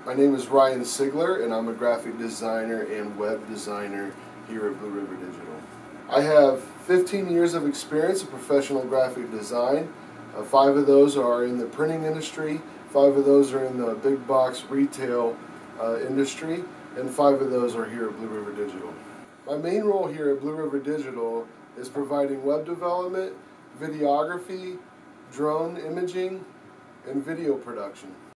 My name is Ryan Sigler, and I'm a graphic designer and web designer here at Blue River Digital. I have 15 years of experience in professional graphic design. 5 of those are in the printing industry, 5 of those are in the big box retail industry, and 5 of those are here at Blue River Digital. My main role here at Blue River Digital is providing web development, videography, drone imaging, and video production.